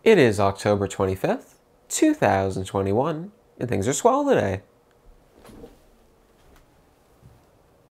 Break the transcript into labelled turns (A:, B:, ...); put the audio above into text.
A: It is October 25th, 2021, and things are swell today.